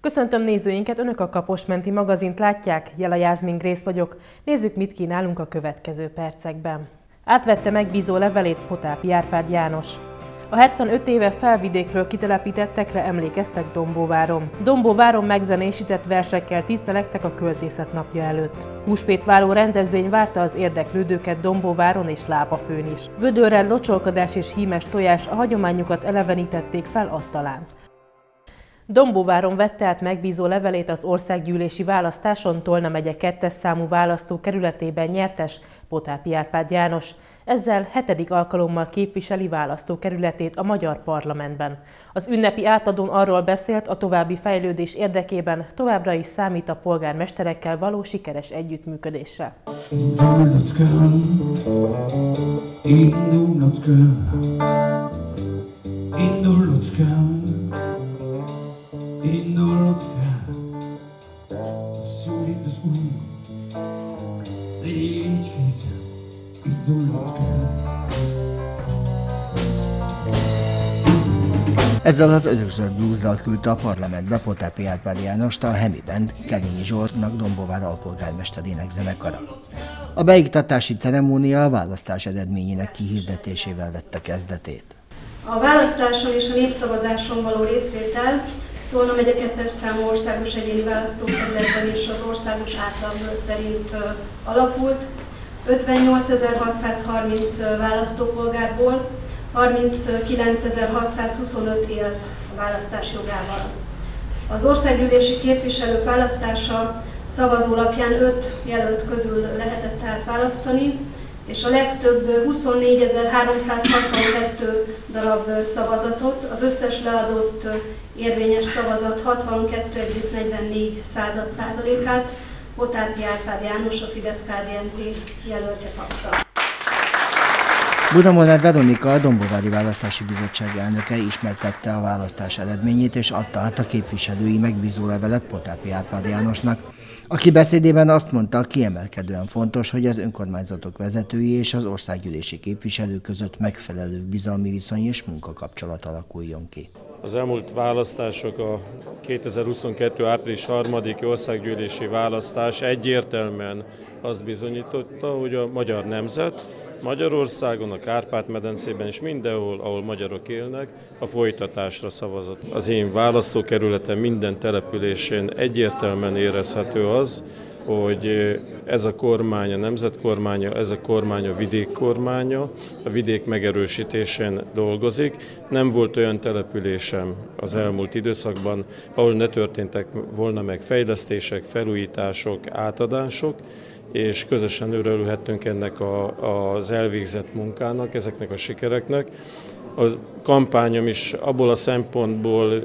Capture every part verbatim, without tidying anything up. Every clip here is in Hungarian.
Köszöntöm nézőinket, Önök a Kaposmenti magazint látják, Jela Jászmin Grész vagyok. Nézzük, mit kínálunk a következő percekben. Átvette megbízó levelét Potápi Árpád János. A hetvenöt éve Felvidékről kitelepítettekre emlékeztek Dombóváron. Dombóváron megzenésített versekkel tisztelektek a költészet napja előtt. Húsvétváló rendezvény várta az érdeklődőket Dombóváron és Lábafőn is. Vödörrel, locsolkodás és hímes tojás a hagyományukat elevenítették fel Attalán. Dombóváron vette át megbízó levelét az országgyűlési választáson Tolna megye kettes számú választókerületében nyertes Potápi Árpád János. Ezzel hetedik alkalommal képviseli választókerületét a magyar parlamentben. Az ünnepi átadón arról beszélt, a további fejlődés érdekében továbbra is számít a polgármesterekkel való sikeres együttműködésre. Indulnod kell, indulnod kell, indulnod kell. Indulnod kell, szólít az Úr, légy készen, indulnod kell. Ezzel az Ödögzöld blúzzal küldte a parlamentbe Potápi Árpád Jánost a Hemi Band Kerényi Zsoltnak Dombóvár alpolgármesterének zenekara. A beiktatási ceremónia a választás eredményének kihirdetésével vette kezdetét. A választáson és a népszavazáson való részvétel Tolna megye kettes számú országos egyéni választókerületben is az országos átlag szerint alakult. ötvennyolcezer-hatszázharminc választópolgárból harminckilencezer-hatszázhuszonöt élt a választás jogával. Az országgyűlési képviselők választása szavazólapján öt jelölt közül lehetett tehát választani, és a legtöbb huszonnégyezer-háromszázhatvankettő darab szavazatot, az összes leadott érvényes szavazat hatvankettő egész negyvennégy százalékát Potápi Árpád János, a Fidesz-ká dé en pé jelölte kapta. Budamolnár Veronika, a Dombóvári Választási Bizottság elnöke ismertette a választás eredményét és adta át a képviselői megbízó levelet Potápi Árpád Jánosnak, aki beszédében azt mondta, kiemelkedően fontos, hogy az önkormányzatok vezetői és az országgyűlési képviselők között megfelelő bizalmi viszony és munkakapcsolat alakuljon ki. Az elmúlt választások, a kétezer-huszonkettő április harmadiki országgyűlési választás egyértelműen azt bizonyította, hogy a magyar nemzet Magyarországon, a Kárpát-medencében és mindenhol, ahol magyarok élnek, a folytatásra szavazott. Az én választókerületem minden településén egyértelműen érezhető az, hogy ez a kormány, a nemzetkormánya, ez a kormány a vidék kormánya, a vidék megerősítésén dolgozik. Nem volt olyan településem az elmúlt időszakban, ahol ne történtek volna meg fejlesztések, felújítások, átadások, és közösen örülhettünk ennek a, az elvégzett munkának, ezeknek a sikereknek. A kampányom is abból a szempontból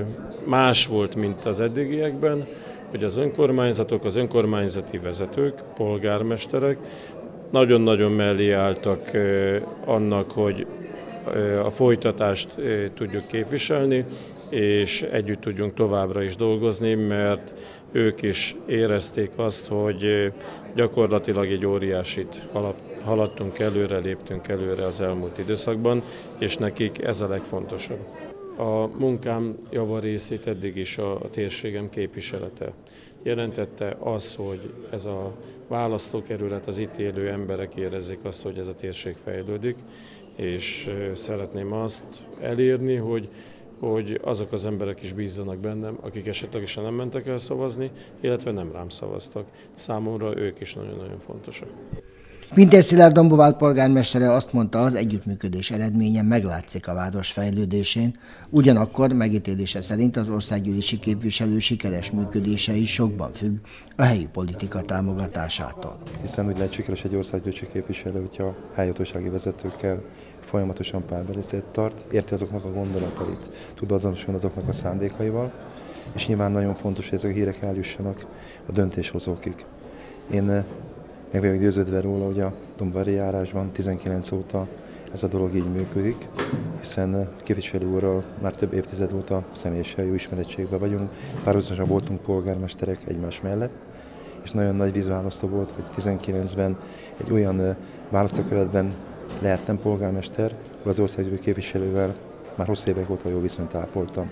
más volt, mint az eddigiekben, hogy az önkormányzatok, az önkormányzati vezetők, polgármesterek nagyon-nagyon mellé álltak annak, hogy a folytatást tudjuk képviselni, és együtt tudjunk továbbra is dolgozni, mert ők is érezték azt, hogy gyakorlatilag egy óriásit haladtunk előre, léptünk előre az elmúlt időszakban, és nekik ez a legfontosabb. A munkám javarészét eddig is a térségem képviselete jelentette az, hogy ez a választókerület, az itt élő emberek érezzék azt, hogy ez a térség fejlődik, és szeretném azt elérni, hogy hogy azok az emberek is bízzanak bennem, akik esetlegesen nem mentek el szavazni, illetve nem rám szavaztak. Számomra ők is nagyon-nagyon fontosak. Pintér Szilárd Dombóvár polgármestere azt mondta, az együttműködés eredménye meglátszik a város fejlődésén, ugyanakkor megítélése szerint az országgyűlési képviselő sikeres működése is sokban függ a helyi politika támogatásától. Hiszen úgy lehet sikeres egy országgyűlési képviselő, hogyha helyhatósági vezetőkkel folyamatosan párbeszédet tart, érti azoknak a gondolatait, tud azonosulni azoknak a szándékaival, és nyilván nagyon fontos, hogy ezek a hírek eljussanak a döntéshozókig. Én meg vagyok győződve róla, hogy a Dombóvári járásban tizenkilenc óta ez a dolog így működik, hiszen képviselő úrral már több évtized óta személyesen jó ismerettségben vagyunk, párhuzamosan voltunk polgármesterek egymás mellett, és nagyon nagy vízválasztó volt, hogy tizenkilencben egy olyan választókerületben lehettem polgármester, ahol az országgyűlési képviselővel már hosszú évek óta jó viszonyt ápoltam.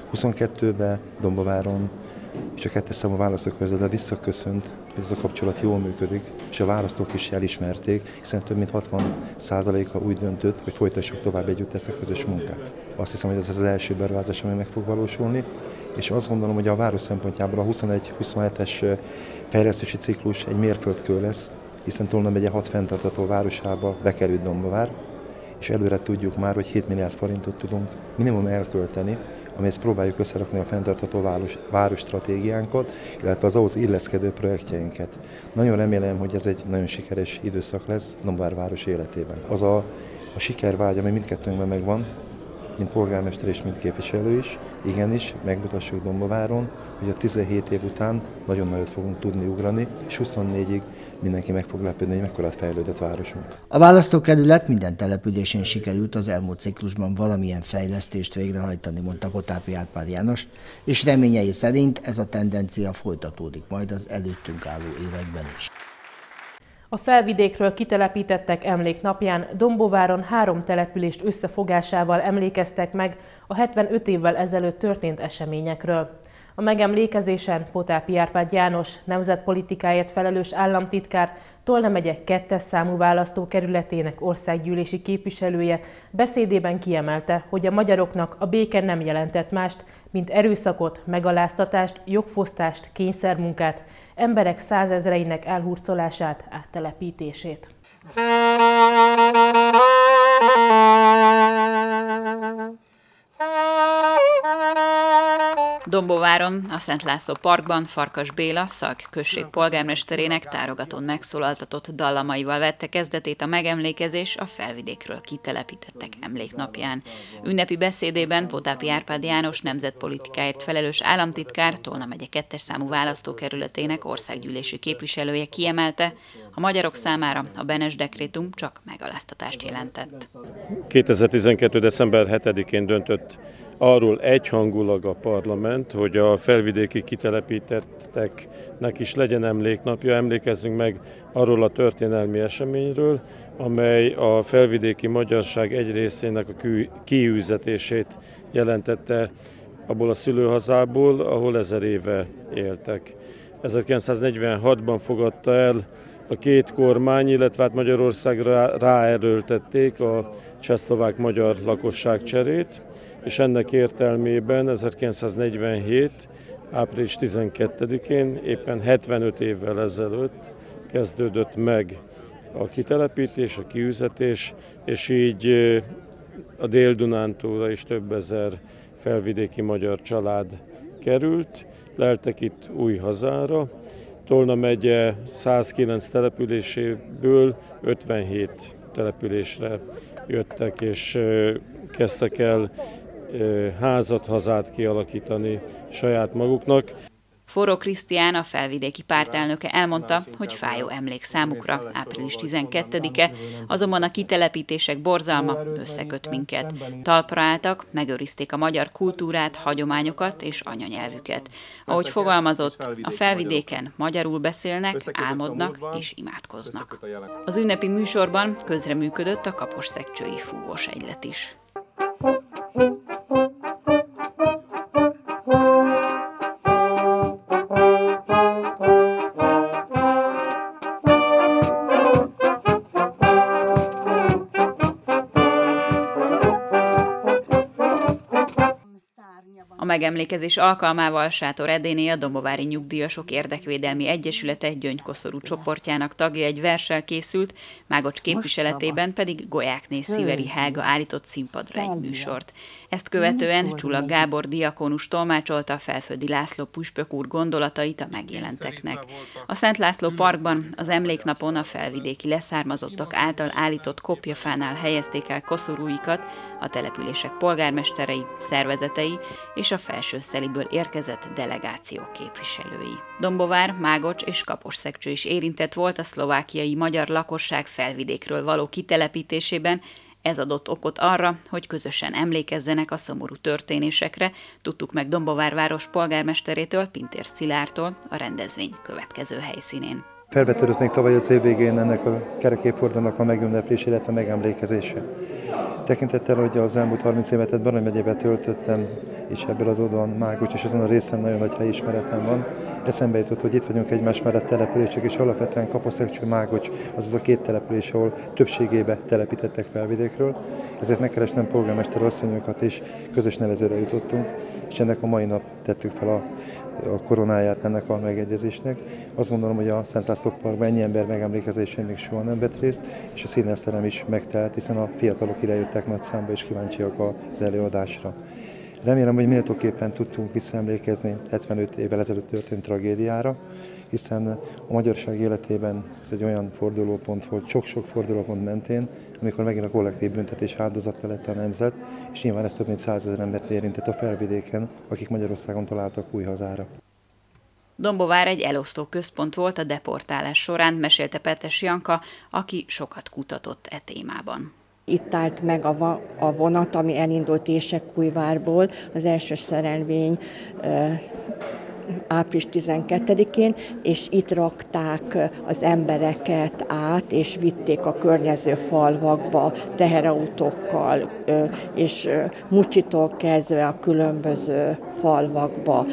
huszonkettőben Dombováron és a kettes számú választókörzetben visszaköszönt, hogy ez a kapcsolat jól működik, és a választók is elismerték, hiszen több mint hatvan százaléka úgy döntött, hogy folytassuk tovább együtt ezt a közös munkát. Azt hiszem, hogy ez az első beruházás, ami meg fog valósulni, és azt gondolom, hogy a város szempontjából a huszonegy huszonhetes fejlesztési ciklus egy mérföldkő lesz, hiszen Tolna megye hat fenntartható városába bekerült Dombovár, és előre tudjuk már, hogy hét milliárd forintot tudunk minimum elkölteni, amihez próbáljuk összerakni a fenntartható város, város stratégiánkat, illetve az ahhoz illeszkedő projektjeinket. Nagyon remélem, hogy ez egy nagyon sikeres időszak lesz Dombovár város életében. Az a, a sikervágy, ami mindkettőnkben megvan, mint polgármester és mint képviselő is, igenis, megmutassuk Dombováron, hogy a tizenhét év után nagyon nagyot fogunk tudni ugrani, és huszonnégyig mindenki meg fog lepődni, hogy mekkorát fejlődött városunk. A választókerület minden településén sikerült az elmúlt ciklusban valamilyen fejlesztést végrehajtani, mondta Potápi Árpád János, és reményei szerint ez a tendencia folytatódik majd az előttünk álló években is. A Felvidékről kitelepítettek emléknapján Dombováron három települést összefogásával emlékeztek meg a hetvenöt évvel ezelőtt történt eseményekről. A megemlékezésen Potápi Árpád János, nemzetpolitikáért felelős államtitkár, Tolna megye kettes számú választókerületének országgyűlési képviselője beszédében kiemelte, hogy a magyaroknak a béke nem jelentett mást, mint erőszakot, megaláztatást, jogfosztást, kényszermunkát, emberek százezreinek elhurcolását, áttelepítését. Dombováron, a Szent László Parkban Farkas Béla, Szalk község polgármesterének tárogatón megszólaltatott dallamaival vette kezdetét a megemlékezés a Felvidékről kitelepítettek emléknapján. Ünnepi beszédében Potápi Árpád János nemzetpolitikáért felelős államtitkár, Tolna megye kettes számú választókerületének országgyűlési képviselője kiemelte, a magyarok számára a Benes dekrétum csak megaláztatást jelentett. kétezer-tizenkettő. december hetedikén döntött arról egyhangulag a parlament, hogy a felvidéki kitelepítetteknek is legyen emléknapja. Emlékezzünk meg arról a történelmi eseményről, amely a felvidéki magyarság egy részének a kiűzetését jelentette abból a szülőhazából, ahol ezer éve éltek. ezerkilencszáznegyvenhatban fogadta el a két kormány, illetve hát Magyarországra ráerőltették a csehszlovák-magyar lakosság cserét, és ennek értelmében ezerkilencszáznegyvenhét. április tizenkettedikén, éppen hetvenöt évvel ezelőtt kezdődött meg a kitelepítés, a kiűzetés, és így a Dél-Dunántúlra is több ezer felvidéki magyar család került, leltek itt új hazára. Tolna megye százkilenc településéből ötvenhét településre jöttek, és kezdtek el házat, hazát kialakítani saját maguknak. Forró Krisztián, a felvidéki pártelnöke elmondta, hogy fájó emlék számukra április tizenkettedike, azonban a kitelepítések borzalma összeköt minket. Talpra álltak, megőrizték a magyar kultúrát, hagyományokat és anyanyelvüket. Ahogy fogalmazott, a felvidéken magyarul beszélnek, álmodnak és imádkoznak. Az ünnepi műsorban közreműködött a kaposszegcsői fúvós egylet is. A megemlékezés alkalmával Sátor Edéné, a Dombovári Nyugdíjasok Érdekvédelmi Egyesülete gyöngykoszorú csoportjának tagja egy verssel készült, Mágocs képviseletében pedig Golyákné Sziveri Helga állított színpadra egy műsort. Ezt követően Csulag Gábor diakónus tolmácsolta a Felföldi László püspök úr gondolatait a megjelenteknek. A Szent László Parkban az emléknapon a felvidéki leszármazottak által állított kopjafánál helyezték el koszorúikat a települések polgármesterei, szervezetei és a Felső-Szeliből érkezett delegáció képviselői. Dombovár, Mágocs és Kaposszegcső is érintett volt a szlovákiai magyar lakosság felvidékről való kitelepítésében. Ez adott okot arra, hogy közösen emlékezzenek a szomorú történésekre, tudtuk meg Dombovár város polgármesterétől, Pintér Szilárdtól a rendezvény következő helyszínén. Felvetődött még tavaly az év végén ennek a kerekévfordulónak a megünneplése, illetve megemlékezése. Tekintettel, hogy az elmúlt harminc évet Barany megyében töltöttem, és ebből adódóan Mágocs és azon a részen nagyon nagy helyismeretem van. Eszembe jutott, hogy itt vagyunk egymás mellett települések, és alapvetően Kaposszegcső, Mágocs az az a két település, ahol többségébe telepítettek felvidékről. Ezért megkerestem polgármester asszonyokat, és közös nevezőre jutottunk, és ennek a mai nap tettük fel a, a koronáját ennek a megegyezésnek. Azt gondolom, hogy a Szent László Parkban ennyi ember megemlékezésén még soha nem vett részt, és a színházterem is megtelt, hiszen a fiatalok idejöttek nagy számba, és kíváncsiak az előadásra. Remélem, hogy méltóképpen tudtunk visszaemlékezni hetvenöt évvel ezelőtt történt tragédiára, hiszen a magyarság életében ez egy olyan fordulópont volt, sok-sok fordulópont mentén, amikor megint a kollektív büntetés áldozata lett a nemzet, és nyilván ez több mint százezer embert érintett a felvidéken, akik Magyarországon találtak új hazára. Dombóvár egy elosztó központ volt a deportálás során, mesélte Petes Janka, aki sokat kutatott e témában. Itt állt meg a, a vonat, ami elindult Ésekújvárból, az első szerelvény április tizenkettedikén, és itt rakták az embereket át, és vitték a környező falvakba teherautókkal, és Mucsitól kezdve a különböző falvakba.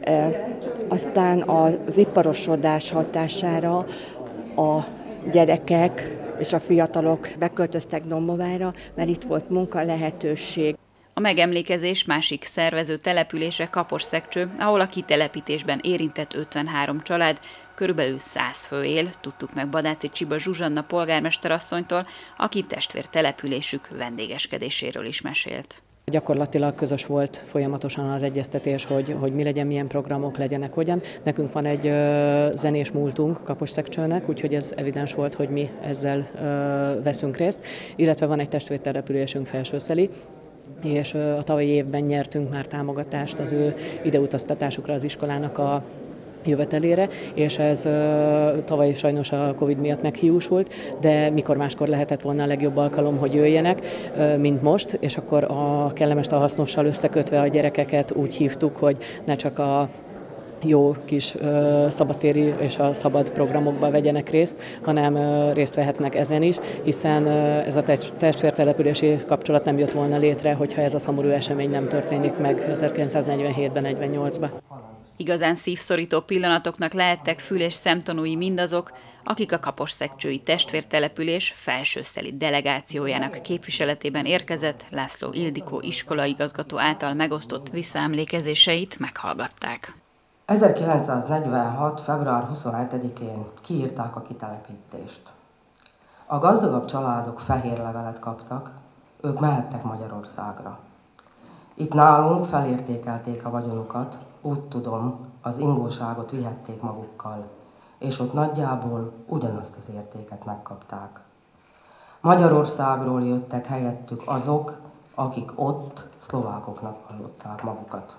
Aztán az iparosodás hatására a gyerekek és a fiatalok beköltöztek Dombóvárra, mert itt volt munka lehetőség. A megemlékezés másik szervező települése Kaposszegcső, ahol a kitelepítésben érintett ötvenhárom család, körülbelül száz fő él, tudtuk meg Badáti Csiba Zsuzsanna polgármesterasszonytól, aki testvértelepülésük vendégeskedéséről is mesélt. Gyakorlatilag közös volt folyamatosan az egyeztetés, hogy, hogy mi legyen, milyen programok legyenek, hogyan. Nekünk van egy ö, zenés múltunk Kaposszegcsőnek, úgyhogy ez evidens volt, hogy mi ezzel ö, veszünk részt, illetve van egy testvértelepülésünk Felsőszeli, és ö, a tavalyi évben nyertünk már támogatást az ő ideutaztatásukra az iskolának a jövetelére, és ez ö, tavaly sajnos a Covid miatt meghiúsult, de mikor máskor lehetett volna a legjobb alkalom, hogy jöjjenek, ö, mint most, és akkor a kellemest a hasznossal összekötve a gyerekeket úgy hívtuk, hogy ne csak a jó kis ö, szabadtéri és a szabad programokban vegyenek részt, hanem ö, részt vehetnek ezen is, hiszen ö, ez a testvértelepülési kapcsolat nem jött volna létre, hogyha ez a szomorú esemény nem történik meg ezerkilencszáznegyvenhétben negyvennyolcban. Igazán szívszorító pillanatoknak lehettek fül- és szemtanúi mindazok, akik a kaposszegcsői testvértelepülés Felsőszeli delegációjának képviseletében érkezett László Ildikó iskolaigazgató által megosztott visszaemlékezéseit meghallgatták. ezerkilencszáznegyvenhat. február huszonhetedikén kiírták a kitelepítést. A gazdagabb családok fehér levelet kaptak, ők mehettek Magyarországra. Itt nálunk felértékelték a vagyonukat, úgy tudom, az ingóságot vihették magukkal, és ott nagyjából ugyanazt az értéket megkapták. Magyarországról jöttek helyettük azok, akik ott szlovákoknak vallották magukat.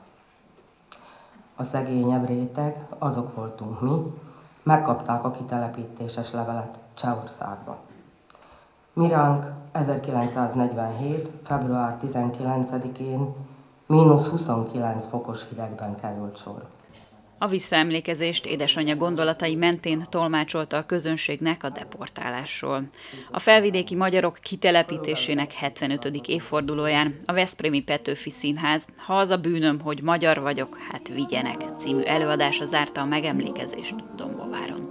A szegényebb réteg, azok voltunk mi, megkapták a kitelepítéses levelet Csehországba. Miránk ezerkilencszáznegyvenhét. február tizenkilencedikén mínusz huszonkilenc fokos hidegben került sor. A visszaemlékezést édesanyja gondolatai mentén tolmácsolta a közönségnek a deportálásról. A felvidéki magyarok kitelepítésének hetvenötödik évfordulóján a veszprémi Petőfi Színház "Ha az a bűnöm, hogy magyar vagyok, hát vigyenek" című előadása zárta a megemlékezést Dombóváron.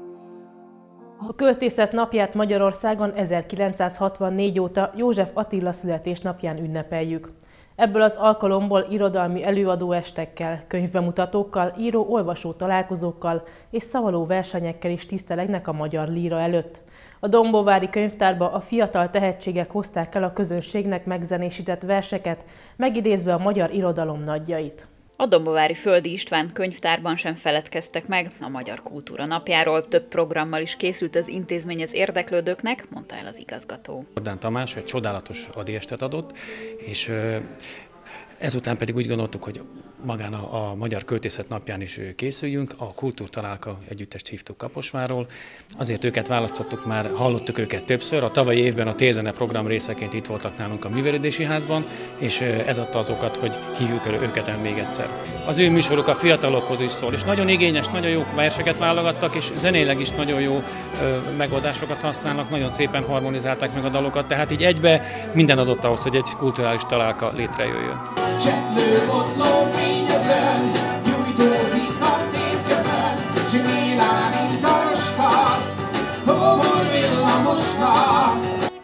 A költészet napját Magyarországon ezerkilencszázhatvannégy óta József Attila születésnapján ünnepeljük. Ebből az alkalomból irodalmi előadóestekkel, könyvbemutatókkal, író-olvasó találkozókkal és szavaló versenyekkel is tisztelegnek a magyar líra előtt. A dombóvári könyvtárba a fiatal tehetségek hozták el a közönségnek megzenésített verseket, megidézve a magyar irodalom nagyjait. A dombóvári Földi István könyvtárban sem feledkeztek meg a Magyar Kultúra Napjáról, több programmal is készült az intézmény az érdeklődőknek, mondta el az igazgató. Jordán Tamás egy csodálatos adiestet adott, és ezután pedig úgy gondoltuk, hogy magán a, a Magyar Költészet Napján is készüljünk. A Kultúrtalálka együttest hívtuk Kaposvárról. Azért őket választottuk, már hallottuk őket többször. A tavalyi évben a Térzene program részeként itt voltak nálunk a Művelődési Házban, és ez adta az okat, hogy hívjuk őket el még egyszer. Az ő műsoruk a fiatalokhoz is szól, és nagyon igényes, nagyon jó verseket válogattak, és zenéleg is nagyon jó ö, megoldásokat használnak, nagyon szépen harmonizálták meg a dalokat, tehát így egybe minden adott ahhoz, hogy egy kulturális találka létrejöjjön. Csetlő botló fényezen, nyújtózik a térkeben, zsimélán itt a roskát, hóbor villamosnak.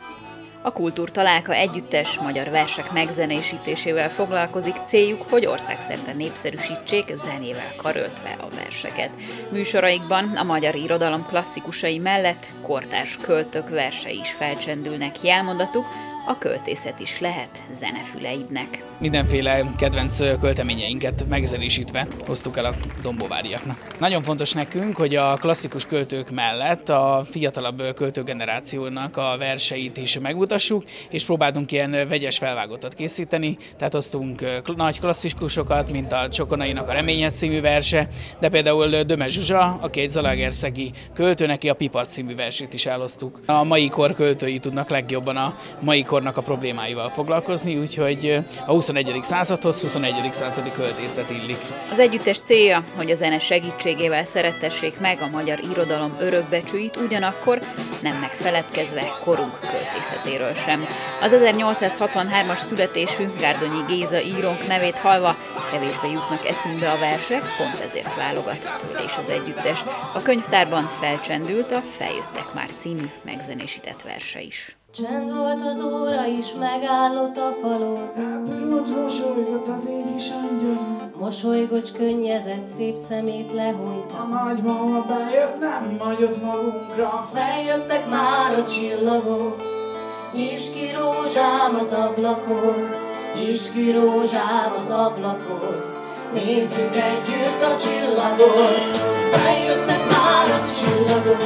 A Kultúrtalálka együttes magyar versek megzenésítésével foglalkozik, céljuk, hogy országszerte népszerűsítsék zenével karöltve a verseket. Műsoraikban a magyar irodalom klasszikusai mellett kortárs költők versei is felcsendülnek, jelmondatuk, a költészet is lehet zenefüleidnek. Mindenféle kedvenc költeményeinket megzenésítve hoztuk el a dombováriaknak. Nagyon fontos nekünk, hogy a klasszikus költők mellett a fiatalabb költőgenerációnak a verseit is megmutassuk, és próbáltunk ilyen vegyes felvágottat készíteni, tehát hoztunk nagy klasszikusokat, mint a Csokonainak a Reményes című verse, de például Döme Zsuzsa, aki egy zalaegerszegi költő, neki a Pipac című versét is elhoztuk. A mai kor költői tudnak legjobban a mai kornak a problémáival foglalkozni, úgyhogy a huszonegyedik századhoz huszonegyedik századi költészet illik. Az együttes célja, hogy a zene segítségével szerettessék meg a magyar irodalom örökbecsüit, ugyanakkor nem megfeledkezve korunk költészetéről sem. Az ezernyolcszázhatvanhármas születésű Gárdonyi Géza írónk nevét hallva kevésbé jutnak eszünkbe a versek, pont ezért válogat tőle is az együttes. A könyvtárban felcsendült a Feljöttek már című megzenésített verse is. Csend volt az óra is, megállott a falon. Rápirult, mosolygott az ég is angyal. Mosolygott, könnyezett, szép szemét lehúnyta. A nagymama bejött, nem hagyott magunkra. Feljöttek már a csillagok, is ki rózsám az ablakon, is ki rózsám az ablakon. Nézzük együtt a csillagot. Feljöttek már a csillagok,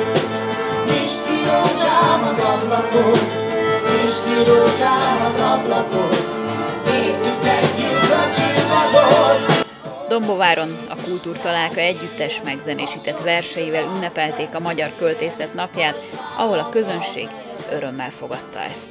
is ki rózsám az ablakon, és ki rózsám az ablakon, nézzük együtt a csillagot. Dombováron a Kultúrtalálka együttes megzenésített verseivel ünnepelték a Magyar Költészet napját, ahol a közönség örömmel fogadta ezt.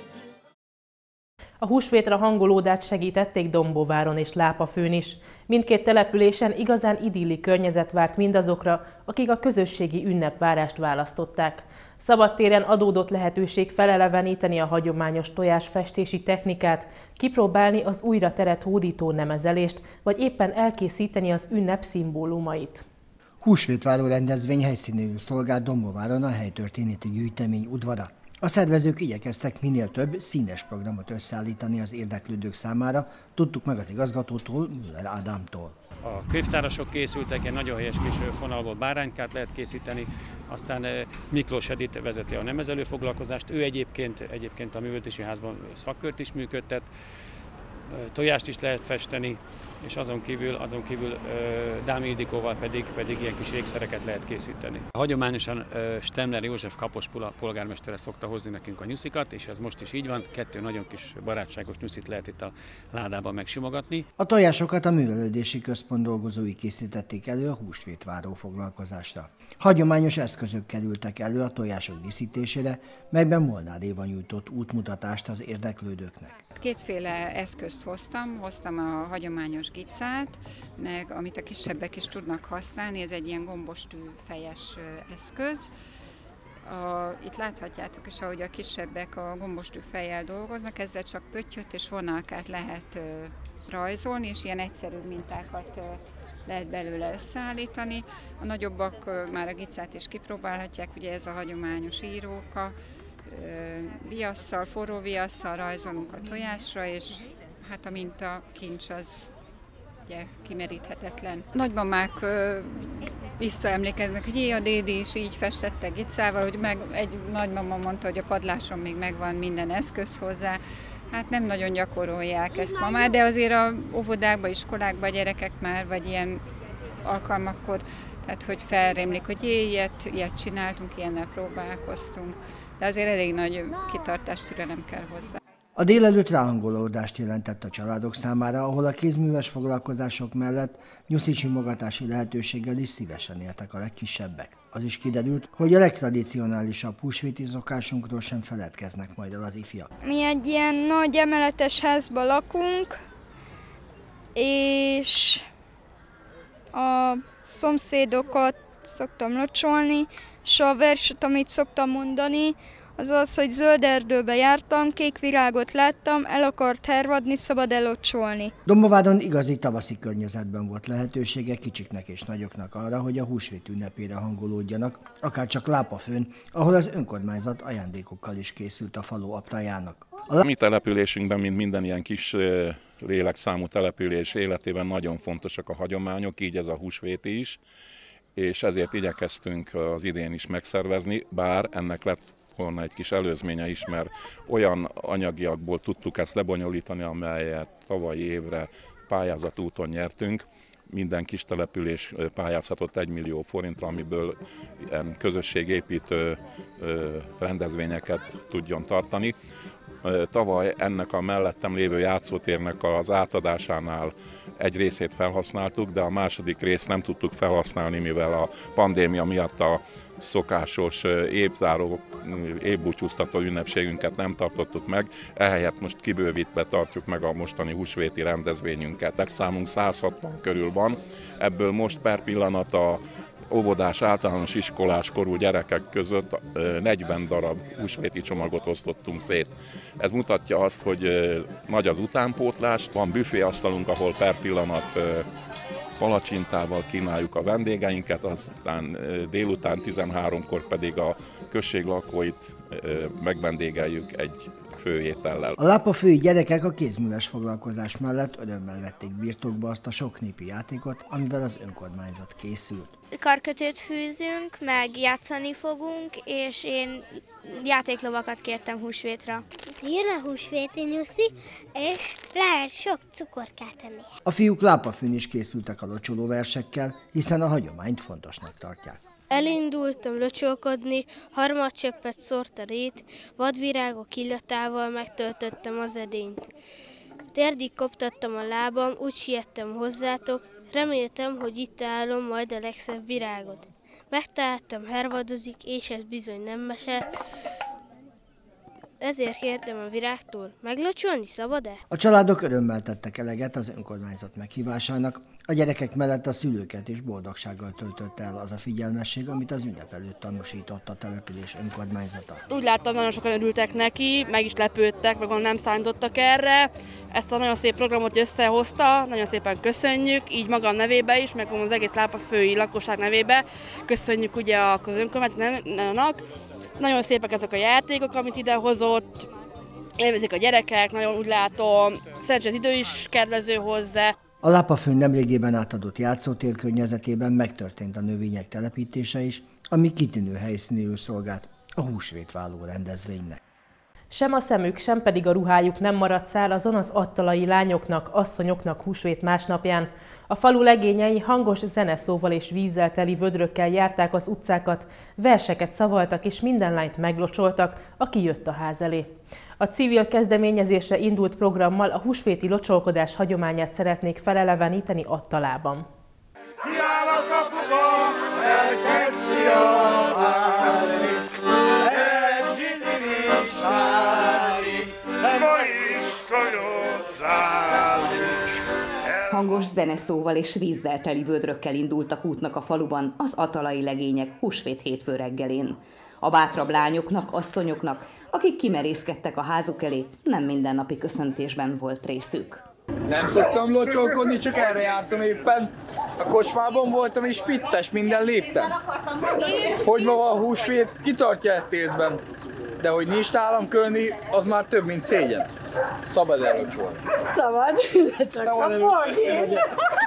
A húsvétra hangolódát segítették Dombováron és Lápafőn is. Mindkét településen igazán idilli környezet várt mindazokra, akik a közösségi ünnepvárást választották. Szabadtéren adódott lehetőség feleleveníteni a hagyományos tojásfestési technikát, kipróbálni az újra teret hódító nemezelést, vagy éppen elkészíteni az ünnep szimbólumait. Húsvétváró rendezvény helyszínéül szolgált Dombováron a helytörténeti gyűjtemény udvara. A szervezők igyekeztek minél több színes programot összeállítani az érdeklődők számára, tudtuk meg az igazgatótól, Müller Ádámtól. A könyvtárosok készültek, egy nagyon helyes kis fonalból báránykát lehet készíteni, aztán Miklós Edith vezeti a nemezelő foglalkozást, ő egyébként, egyébként a művelődési házban szakkört is működtet, tojást is lehet festeni, és azon kívül, azon kívül Dámi Ildikóval pedig, pedig ilyen kis ékszereket lehet készíteni. Hagyományosan Stemler József Kapos polgármestere szokta hozni nekünk a nyuszikat, és ez most is így van, kettő nagyon kis barátságos nyuszit lehet itt a ládában megsimogatni. A tojásokat a művelődési központ dolgozói készítették elő a húsvétváró foglalkozásra. Hagyományos eszközök kerültek elő a tojások díszítésére, melyben Molnár Éva nyújtott útmutatást az érdeklődőknek. Kétféle eszközt hoztam, hoztam a hagyományos gicát, meg amit a kisebbek is tudnak használni, ez egy ilyen gombostű fejes eszköz. A, itt láthatjátok is, ahogy a kisebbek a gombostű fejjel dolgoznak, ezzel csak pöttyöt és vonalkát lehet uh, rajzolni, és ilyen egyszerű mintákat uh, lehet belőle összeállítani. A nagyobbak uh, már a gicát is kipróbálhatják, ugye ez a hagyományos íróka. Uh, viasszal, forró viasszal rajzolunk a tojásra, és hát a minta kincs az ugye kimeríthetetlen. Nagymamák uh, visszaemlékeznek, hogy jé, a dédi is így festette gicával, hogy meg egy nagymama mondta, hogy a padláson még megvan minden eszköz hozzá. Hát nem nagyon gyakorolják ezt ma már, de azért a óvodákban, iskolákban a gyerekek már, vagy ilyen alkalmakkor, tehát hogy felrémlik, hogy jé, ilyet, ilyet csináltunk, ilyennel próbálkoztunk. De azért elég nagy kitartást, türelem kell hozzá. A délelőtt ráhangolódást jelentett a családok számára, ahol a kézműves foglalkozások mellett nyuszi simogatási lehetőséggel is szívesen éltek a legkisebbek. Az is kiderült, hogy a legtradicionálisabb húsvéti szokásunkról sem feledkeznek majd el az ifjak. Mi egy ilyen nagy emeletes házban lakunk, és a szomszédokat szoktam locsolni, és a verset, amit szoktam mondani, az az, hogy zöld erdőbe jártam, kék virágot láttam, el akart hervadni, szabad elocsolni. Dombovádon igazi tavaszi környezetben volt lehetősége kicsiknek és nagyoknak arra, hogy a húsvét ünnepére hangolódjanak, akár csak Lápafőn, ahol az önkormányzat ajándékokkal is készült a falu aprájának. A mi településünkben, mint minden ilyen kis lélekszámú település életében nagyon fontosak a hagyományok, így ez a húsvéti is, és ezért igyekeztünk az idén is megszervezni, bár ennek lett volna egy kis előzménye is, mert olyan anyagiakból tudtuk ezt lebonyolítani, amelyet tavalyi évre pályázatúton nyertünk. Minden kis település pályázhatott egy millió forintra, amiből ilyen közösségépítő rendezvényeket tudjon tartani. Tavaly ennek a mellettem lévő játszótérnek az átadásánál egy részét felhasználtuk, de a második részt nem tudtuk felhasználni, mivel a pandémia miatt a szokásos évzáró, évbúcsúztató ünnepségünket nem tartottuk meg, ehelyett most kibővítve tartjuk meg a mostani húsvéti rendezvényünket. Számunk száz hatvan körül van, ebből most per pillanat a óvodás, általános iskolás korú gyerekek között negyven darab húsvéti csomagot osztottunk szét. Ez mutatja azt, hogy nagy az utánpótlás, van büféasztalunk, ahol per pillanat palacsintával kínáljuk a vendégeinket, aztán délután tizenháromkor pedig a község lakóit megvendégeljük egy főétellel. A lápafői gyerekek a kézműves foglalkozás mellett örömmel vették birtokba azt a sok népi játékot, amivel az önkormányzat készült. Karkötőt fűzünk, meg játszani fogunk, és én játéklovakat kértem húsvétra. Jön a húsvéti nyuszi, és lehet sok cukorkát enni. A fiúk Lápafőn is készültek a locsolóversekkel, hiszen a hagyományt fontosnak tartják. Elindultam locsolkodni, harmadcseppet szórt a rét, vadvirágok illatával megtöltöttem az edényt. Térdig koptattam a lábam, úgy siettem hozzátok, reméltem, hogy itt állom majd a legszebb virágot. Megtaláltam, hervadozik, és ez bizony nem mese. Ezért kérdem a virágtól, meglocsolni szabad-e? A családok örömmel tettek eleget az önkormányzat meghívásának, a gyerekek mellett a szülőket is boldogsággal töltött el az a figyelmesség, amit az ünnep előtt tanúsított a település önkormányzata. Úgy láttam, nagyon sokan örültek neki, meg is lepődtek, meg nem számítottak erre. Ezt a nagyon szép programot összehozta, nagyon szépen köszönjük, így magam nevébe is, meg az egész lápafői lakosság nevébe. Köszönjük ugye az önkormányzatnak. Nagyon szépek ezek a játékok, amit ide hozott, élvezik a gyerekek, nagyon úgy látom, szerencsés az idő is kedvező hozzá. A Lápafőn nemrégében átadott játszótér környezetében megtörtént a növények telepítése is, ami kitűnő helyszínül szolgált a húsvétváló rendezvénynek. Sem a szemük, sem pedig a ruhájuk nem maradt szál azon az attalai lányoknak, asszonyoknak húsvét másnapján. A falu legényei hangos zeneszóval és vízzel teli vödrökkel járták az utcákat, verseket szavaltak és minden lányt meglocsoltak, aki jött a ház elé. A civil kezdeményezésre indult programmal a húsvéti locsolkodás hagyományát szeretnék feleleveníteni Attalában. Kiáll a kapuba, elkezd kiabálni, egy zsidini sári, ma is szolyozzálni. Hangos zeneszóval és vízzel teli vödrökkel indultak útnak a faluban az attalai legények húsvét hétfő reggelén. A bátrabb lányoknak, asszonyoknak, akik kimerészkedtek a házuk elé, nem mindennapi köszöntésben volt részük. Nem szoktam locsolkodni, csak erre jártam éppen. A kocsmában voltam és picces, minden léptem. Hogy ma van a húsvét, kitartja ezt észben. De hogy nincs nálam kölni, az már több, mint szégyen. Szabad elrocsolni. Szabad, de csak Szabad a porgén.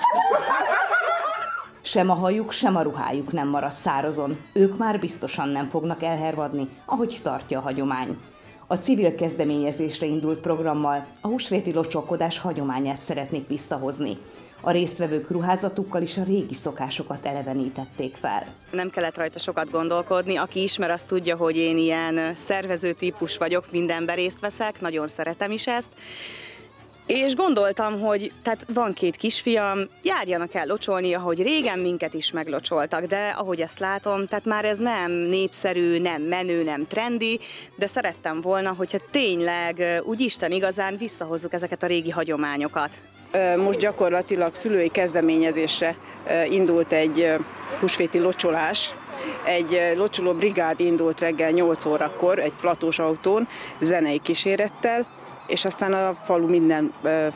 Sem a hajuk, sem a ruhájuk nem maradt szárazon. Ők már biztosan nem fognak elhervadni, ahogy tartja a hagyomány. A civil kezdeményezésre indult programmal a húsvéti locsolkodás hagyományát szeretnék visszahozni. A résztvevők ruházatukkal is a régi szokásokat elevenítették fel. Nem kellett rajta sokat gondolkodni, aki ismer, azt tudja, hogy én ilyen szervező típus vagyok, mindenben részt veszek, nagyon szeretem is ezt. És gondoltam, hogy tehát van két kisfiam, járjanak el locsolni, ahogy régen minket is meglocsoltak, de ahogy ezt látom, tehát már ez nem népszerű, nem menő, nem trendi, de szerettem volna, hogyha tényleg úgy Isten igazán visszahozzuk ezeket a régi hagyományokat. Most gyakorlatilag szülői kezdeményezésre indult egy húsvéti locsolás, egy locsoló brigád indult reggel nyolc órakor egy platós autón, zenei kísérettel, és aztán a falu minden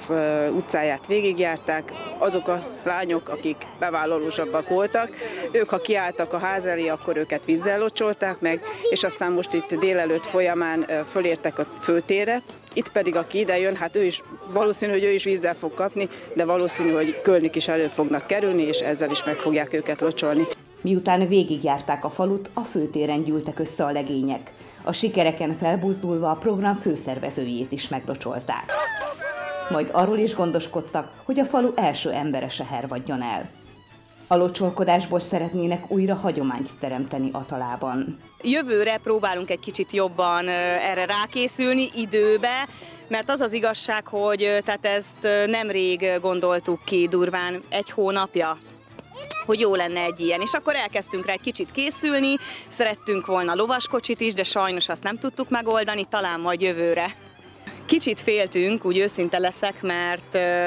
utcáját végigjárták. Azok a lányok, akik bevállalósabbak voltak, ők ha kiálltak a ház elé, akkor őket vízzel locsolták meg, és aztán most itt délelőtt folyamán fölértek a főtérre. Itt pedig aki ide jön, hát ő is valószínű, hogy ő is vízzel fog kapni, de valószínű, hogy kölnik is elő fognak kerülni, és ezzel is meg fogják őket locsolni. Miután végigjárták a falut, a főtéren gyűltek össze a legények. A sikereken felbuzdulva a program főszervezőjét is meglocsolták. Majd arról is gondoskodtak, hogy a falu első embere se hervadjon el. A locsolkodásból szeretnének újra hagyományt teremteni Atalában. Jövőre próbálunk egy kicsit jobban erre rákészülni időbe, mert az az igazság, hogy tehát ezt nemrég gondoltuk ki, durván egy hónapja, hogy jó lenne egy ilyen. És akkor elkezdtünk rá egy kicsit készülni, szerettünk volna lovaskocsit is, de sajnos azt nem tudtuk megoldani, talán majd jövőre. Kicsit féltünk, úgy őszinte leszek, mert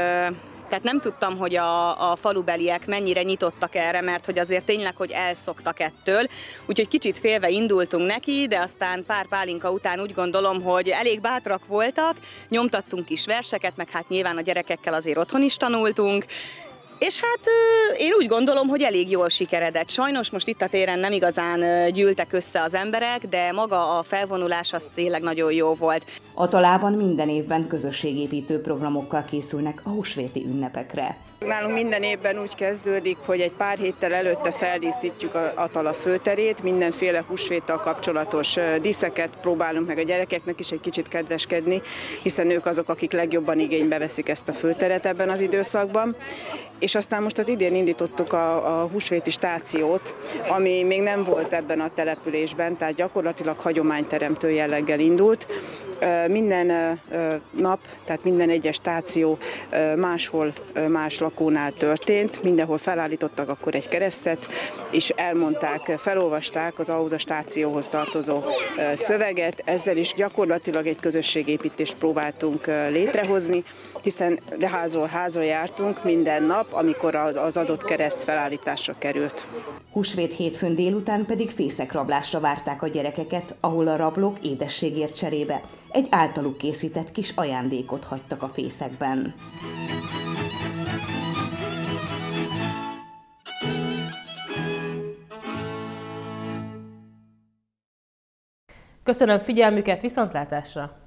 tehát nem tudtam, hogy a, a falubeliek mennyire nyitottak erre, mert hogy azért tényleg, hogy elszoktak ettől. Úgyhogy kicsit félve indultunk neki, de aztán pár pálinka után úgy gondolom, hogy elég bátrak voltak, nyomtattunk is verseket, meg hát nyilván a gyerekekkel azért otthon is tanultunk. És hát én úgy gondolom, hogy elég jól sikeredett. Sajnos most itt a téren nem igazán gyűltek össze az emberek, de maga a felvonulás az tényleg nagyon jó volt. Atalában minden évben közösségépítő programokkal készülnek a húsvéti ünnepekre. Nálunk minden évben úgy kezdődik, hogy egy pár héttel előtte feldíszítjük a Atala főterét, mindenféle húsvéttal kapcsolatos díszeket próbálunk meg a gyerekeknek is egy kicsit kedveskedni, hiszen ők azok, akik legjobban igénybe veszik ezt a főteret ebben az időszakban. És aztán most az idén indítottuk a, a húsvéti stációt, ami még nem volt ebben a településben, tehát gyakorlatilag hagyományteremtő jelleggel indult. Minden nap, tehát minden egyes stáció máshol, más lakónál történt, mindenhol felállítottak akkor egy keresztet, és elmondták, felolvasták az ahhoz a stációhoz tartozó szöveget, ezzel is gyakorlatilag egy közösségépítést próbáltunk létrehozni, hiszen házról házra jártunk minden nap, amikor az adott kereszt felállításra került. Húsvét hétfőn délután pedig fészekrablásra várták a gyerekeket, ahol a rablók édességért cserébe egy általuk készített kis ajándékot hagytak a fészekben. Köszönöm figyelmüket, viszontlátásra!